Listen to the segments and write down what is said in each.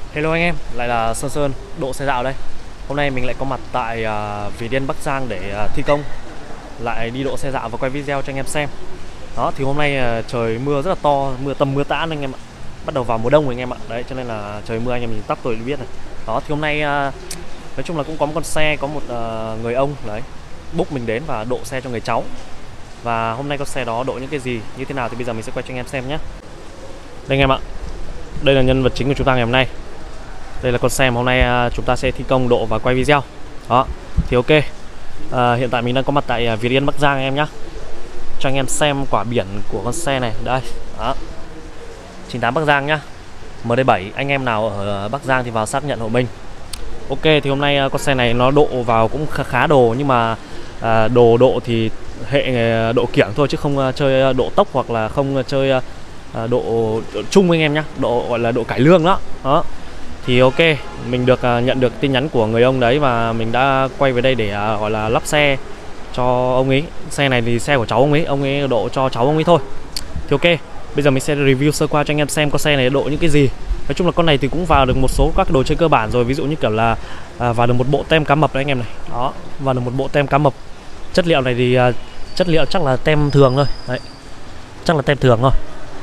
Hello anh em, lại là Sơn độ xe dạo đây. Hôm nay mình lại có mặt tại Vì Điên Bắc Giang để thi công, lại đi độ xe dạo và quay video cho anh em xem. Đó, thì hôm nay trời mưa rất là to, mưa tã anh em ạ. Bắt đầu vào mùa đông rồi anh em ạ. Đấy, cho nên là trời mưa anh em nhìn tóc tôi biết này. Đó, thì hôm nay nói chung là cũng có một con xe, có một người ông đấy book mình đến và độ xe cho người cháu. Và hôm nay con xe đó độ những cái gì, như thế nào thì bây giờ mình sẽ quay cho anh em xem nhé. Đây anh em ạ, đây là nhân vật chính của chúng ta ngày hôm nay. Đây là con xe mà hôm nay chúng ta sẽ thi công độ và quay video. Đó, thì ok. Hiện tại mình đang có mặt tại Vì Điên Bắc Giang anh em nhé. Cho anh em xem quả biển của con xe này. Đây, đó, 98 Bắc Giang nhá, MD7. Anh em nào ở Bắc Giang thì vào xác nhận hộ mình. Ok, thì hôm nay con xe này nó độ vào cũng khá đồ. Nhưng mà độ thì hệ độ kiểng thôi, chứ không chơi độ tốc hoặc là không chơi độ chung anh em nhá. Độ gọi là độ cải lương đó. Đó. Thì ok, mình được nhận được tin nhắn của người ông đấy và mình đã quay về đây để gọi là lắp xe cho ông ấy. Xe này thì xe của cháu ông ấy độ cho cháu ông ấy thôi. Thì ok, bây giờ mình sẽ review sơ qua cho anh em xem con xe này độ những cái gì. Nói chung là con này thì cũng vào được một số các đồ chơi cơ bản rồi. Ví dụ như kiểu là vào được một bộ tem cá mập đấy anh em này. Đó, vào được một bộ tem cá mập. Chất liệu này thì chất liệu chắc là tem thường thôi. Đấy, chắc là tem thường thôi.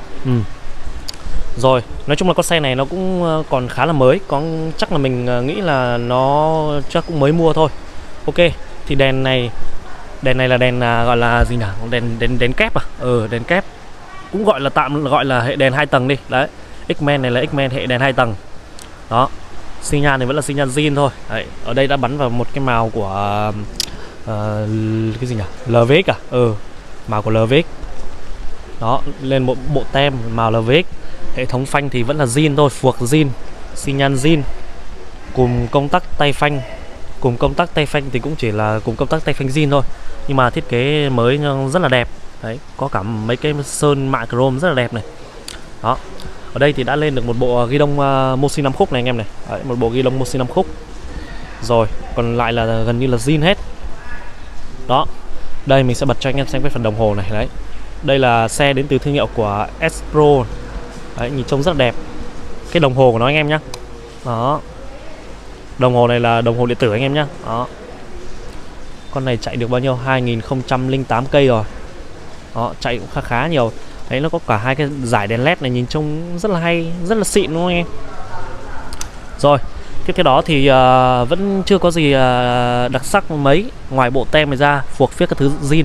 Rồi, nói chung là con xe này nó cũng còn khá là mới. Chắc là mình nghĩ là nó chắc cũng mới mua thôi. Ok, thì đèn này là đèn gọi là gì nhỉ? Đèn kép à? Đèn kép. Cũng gọi là tạm gọi là hệ đèn 2 tầng đi. Đấy, X-Men này là X-Men hệ đèn 2 tầng. Đó, xi nhan này vẫn là xi nhan zin thôi. Đấy, ở đây đã bắn vào một cái màu của cái gì nhỉ? LVX à? Màu của LVX. Đó, lên một bộ tem màu LVX. Hệ thống phanh thì vẫn là zin thôi, phuộc zin, xi nhan zin. Cùng công tắc tay phanh thì cũng chỉ là cùng công tắc tay phanh zin thôi. Nhưng mà thiết kế mới rất là đẹp. Đấy, có cả mấy cái sơn mạ chrome rất là đẹp này. Đó, ở đây thì đã lên được một bộ ghi đông Mosin 5 khúc này anh em này. Đấy, một bộ ghi đông Mosin 5 khúc. Rồi, còn lại là gần như là zin hết. Đó, đây mình sẽ bật cho anh em xem cái phần đồng hồ này. Đấy, đây là xe đến từ thương hiệu của S-Pro. Đấy, nhìn trông rất là đẹp. Cái đồng hồ của nó anh em nhé. Đó, đồng hồ này là đồng hồ điện tử anh em nhé. Đó, con này chạy được bao nhiêu? 2008 cây rồi. Đó, chạy cũng khá nhiều. Đấy, nó có cả hai cái dải đèn led này, nhìn trông rất là hay, rất là xịn đúng không anh em? Rồi, tiếp theo đó thì vẫn chưa có gì đặc sắc mấy. Ngoài bộ tem này ra, phuộc phiếc các thứ zin.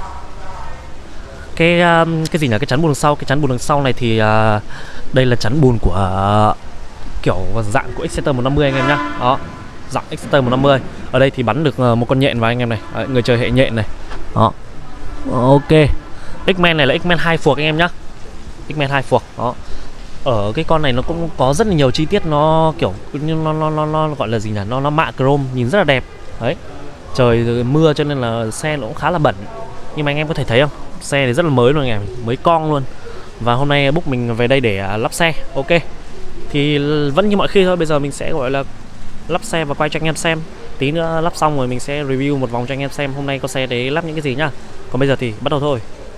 Cái gì nhỉ? Cái chắn bùn đằng sau. Cái chắn bùn đằng sau này thì đây là chắn bùn của kiểu dạng của Exciter 150 anh em nhá. Đó, dạng Exciter 150. Ở đây thì bắn được một con nhện vào anh em này. Đấy, người chơi hệ nhện này. Đó, ok. X-Men này là X-Men 2 phuộc anh em nhá. X-Men 2 phuộc. Đó, ở cái con này nó cũng có rất là nhiều chi tiết. Nó kiểu như nó gọi là gì nhỉ? Nó mạ chrome, nhìn rất là đẹp. Đấy, trời mưa cho nên là xe nó cũng khá là bẩn. Nhưng mà anh em có thể thấy không? Xe này rất là mới luôn anh em, mới con luôn. Và hôm nay book mình về đây để lắp xe. Ok, thì vẫn như mọi khi thôi. Bây giờ mình sẽ gọi là lắp xe và quay cho anh em xem. Tí nữa lắp xong rồi mình sẽ review một vòng cho anh em xem hôm nay có xe đấy lắp những cái gì nhá. Còn bây giờ thì bắt đầu thôi.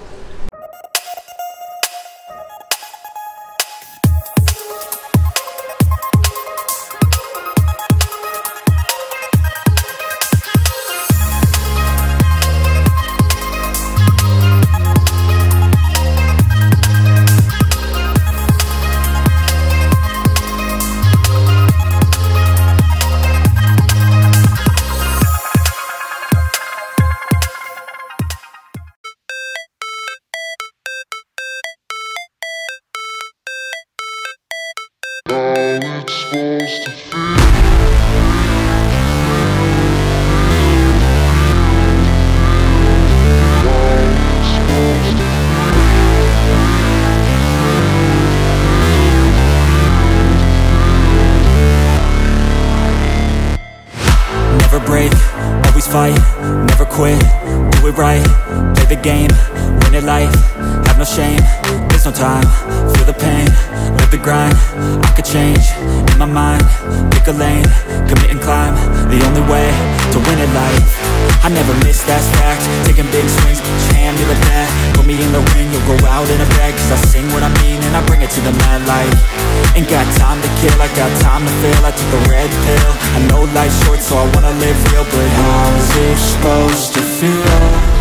Break, always fight, never quit, do it right, play the game, win it life, have no shame, there's no time, feel the pain, live the grind, I could change, in my mind, pick a lane, commit and climb, the only way to win it life. I never miss, that's fact. Taking big swings, put your hand to the bat. Put me in the ring, you'll go out in a bag. Cause I sing what I mean and I bring it to the mad light. Ain't got time to kill, I got time to feel. I took the red pill, I know life's short so I wanna live real. But how's it supposed to feel?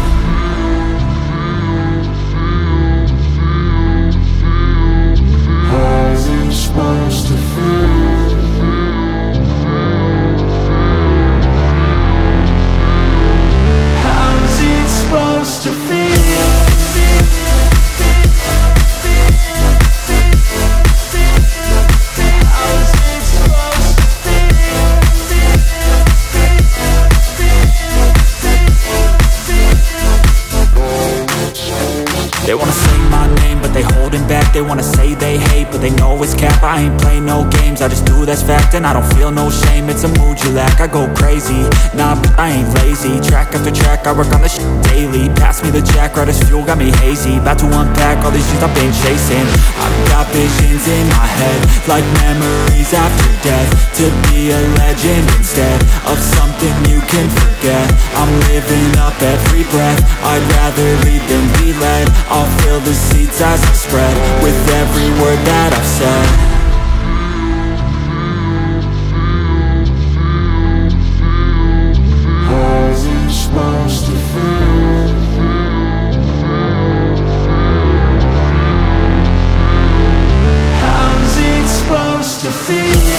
How's it supposed to feel? How's it supposed to feel? They wanna say my name, but they holding back. They wanna say they hate, but they know it's cap. I ain't play no games, I just do that's fact. And I don't feel no shame, it's a mood you lack. I go crazy, nah, but I ain't lazy. Track after track, I work on this shit daily. Pass me the jack, right as fuel, got me hazy. About to unpack all these things I've been chasing. I've got visions in my head, like memories after death. To be a legend instead of something you can forget. I'm living up every breath, I'd rather lead than be led. I'll fill the seats as I spread with every word that I've said. How's it supposed to feel? How's it supposed to feel?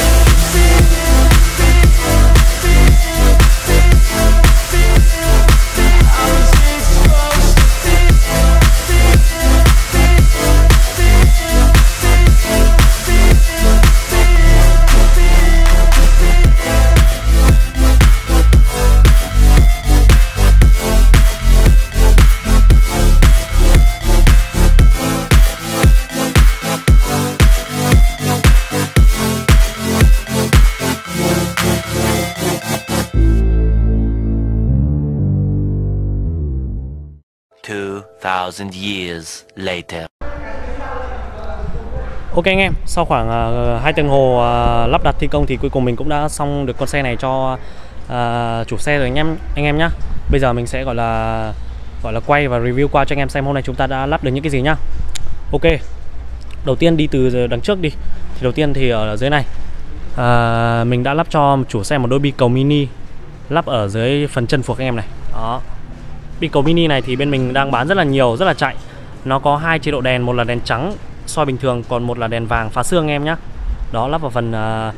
Thousand years later. Ok anh em, sau khoảng 2 tiếng hồ lắp đặt thi công thì cuối cùng mình cũng đã xong được con xe này cho chủ xe rồi anh em nhá. Bây giờ mình sẽ gọi là quay và review qua cho anh em xem hôm nay chúng ta đã lắp được những cái gì nhá. Ok, đầu tiên đi từ đằng trước đi. Thì đầu tiên thì ở dưới này mình đã lắp cho chủ xe một đôi bi cầu mini lắp ở dưới phần chân phuộc anh em này. Đó. Bi cầu mini này thì bên mình đang bán rất là nhiều, rất là chạy. Nó có 2 chế độ đèn, một là đèn trắng soi bình thường, còn một là đèn vàng phá xương em nhé. Đó, lắp vào phần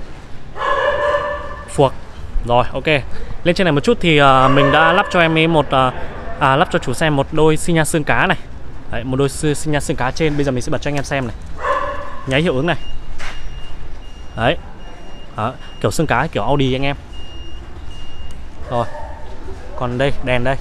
phuộc. Rồi, ok. Lên trên này một chút thì mình đã lắp cho em ấy lắp cho chủ xe một đôi xi nhan xương cá này. Đấy, một đôi xi nhan xương cá trên. Bây giờ mình sẽ bật cho anh em xem này. Nháy hiệu ứng này. Đấy. Đó, kiểu xương cá, kiểu Audi anh em. Rồi. Còn đây, đèn đây.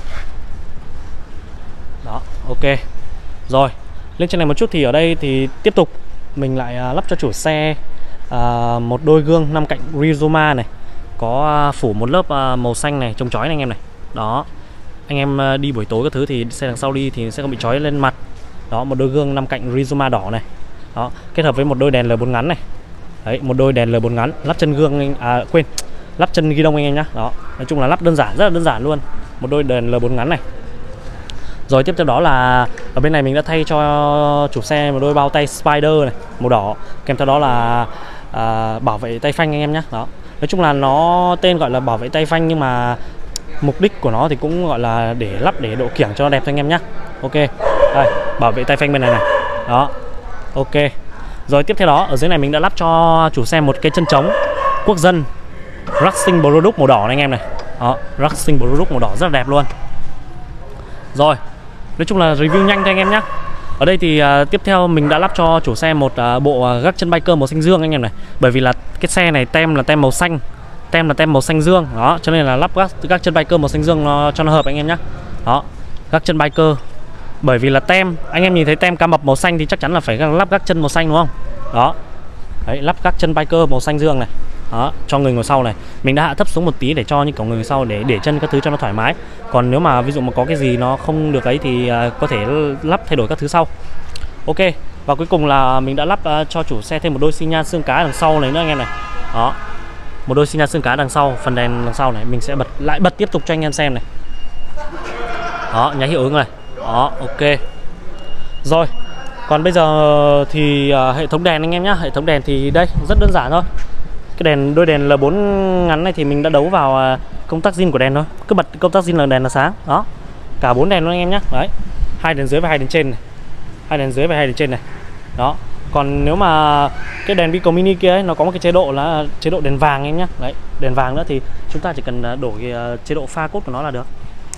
Đó, ok. Rồi, lên trên này một chút thì ở đây thì tiếp tục mình lại lắp cho chủ xe một đôi gương 5 cạnh Rizoma này. Có phủ một lớp màu xanh này, chống chói này anh em này. Đó, anh em đi buổi tối các thứ thì xe đằng sau đi thì sẽ không bị chói lên mặt. Đó, một đôi gương 5 cạnh Rizoma đỏ này. Đó, kết hợp với một đôi đèn L4 ngắn này. Đấy, một đôi đèn L4 ngắn. Lắp chân gương, lắp chân ghi đông anh em nhá. Đó, nói chung là lắp đơn giản, rất là đơn giản luôn. Một đôi đèn L4 ngắn này. Rồi tiếp theo đó là ở bên này mình đã thay cho chủ xe một đôi bao tay Spider này, màu đỏ. Kèm theo đó là bảo vệ tay phanh anh em nhé. Đó, nói chung là nó tên gọi là bảo vệ tay phanh nhưng mà mục đích của nó thì cũng gọi là để lắp để độ kiểng cho nó đẹp thôi anh em nhé. Ok, đây bảo vệ tay phanh bên này này. Đó, ok. Rồi tiếp theo đó ở dưới này mình đã lắp cho chủ xe một cái chân trống quốc dân Racing Product màu đỏ này anh em này. Đó, Racing Product màu đỏ rất là đẹp luôn. Rồi, nói chung là review nhanh thôi anh em nhé. Ở đây thì tiếp theo mình đã lắp cho chủ xe một bộ gác chân biker màu xanh dương anh em này. Bởi vì là cái xe này tem là tem màu xanh, tem là tem màu xanh dương. Đó, cho nên là lắp gác chân biker màu xanh dương cho nó hợp anh em nhé. Đó, gác chân biker. Bởi vì là tem, anh em nhìn thấy tem cá mập màu xanh thì chắc chắn là phải lắp gác chân màu xanh đúng không? Đó, đấy, lắp gác chân biker màu xanh dương này. Đó, cho người ngồi sau này mình đã hạ thấp xuống một tí để cho những kiểu người ngồi sau để chân các thứ cho nó thoải mái. Còn nếu mà ví dụ mà có cái gì nó không được ấy thì có thể lắp thay đổi các thứ sau. Ok, và cuối cùng là mình đã lắp cho chủ xe thêm một đôi xi nhan xương cá đằng sau này nữa anh em này. Đó, một đôi xi nhan xương cá đằng sau, phần đèn đằng sau này mình sẽ bật tiếp tục cho anh em xem này. Đó, nháy hiệu ứng này. Đó, ok. Rồi, còn bây giờ thì hệ thống đèn anh em nhá. Hệ thống đèn thì đây, rất đơn giản thôi. Cái đèn, đôi đèn L4 ngắn này thì mình đã đấu vào công tắc zin của đèn thôi. Cứ bật công tắc zin là đèn là sáng. Đó, cả 4 đèn luôn anh em nhá. Đấy, 2 đèn dưới và 2 đèn trên này. 2 đèn dưới và 2 đèn trên này. Đó, còn nếu mà cái đèn Pico Mini kia ấy, nó có một cái chế độ là chế độ đèn vàng em nhá. Đấy, đèn vàng nữa thì chúng ta chỉ cần đổi chế độ pha cốt của nó là được.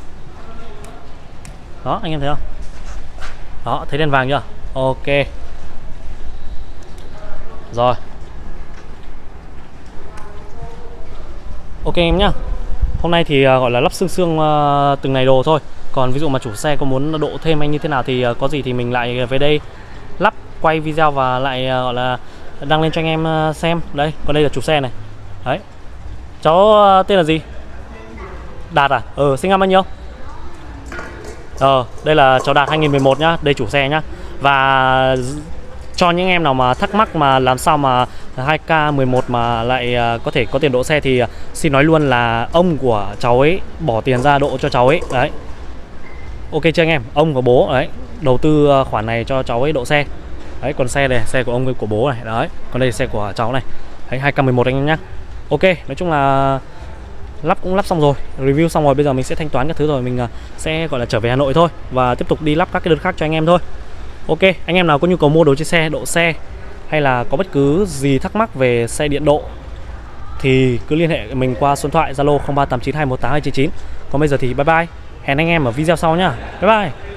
Đó, anh em thấy không? Đó, thấy đèn vàng chưa? Ok. Rồi. Ok em nhá. Hôm nay thì gọi là lắp xương từng này đồ thôi. Còn ví dụ mà chủ xe có muốn độ thêm hay như thế nào thì có gì thì mình lại về đây lắp, quay video và lại gọi là đăng lên cho anh em xem. Đây, còn đây là chủ xe này. Đấy. Cháu tên là gì? Đạt à? Sinh năm bao nhiêu? Đây là cháu Đạt 2011 nhá, đây chủ xe nhá. Và cho những em nào mà thắc mắc mà làm sao mà 2K11 mà lại có thể có tiền độ xe thì xin nói luôn là ông của cháu ấy bỏ tiền ra độ cho cháu ấy. Đấy. Ok chưa anh em? Ông của bố đấy, đầu tư khoản này cho cháu ấy độ xe. Đấy, còn xe này, xe của ông của bố này. Đấy, còn đây là xe của cháu này. Đấy, 2K11 anh em nhá. Ok, nói chung là lắp cũng lắp xong rồi, review xong rồi, bây giờ mình sẽ thanh toán các thứ rồi mình sẽ gọi là trở về Hà Nội thôi và tiếp tục đi lắp các cái đợt khác cho anh em thôi. Ok, anh em nào có nhu cầu mua đồ trên xe, độ xe hay là có bất cứ gì thắc mắc về xe điện độ thì cứ liên hệ mình qua số điện thoại Zalo 0389218299. Còn bây giờ thì bye bye, hẹn anh em ở video sau nhá. Bye bye.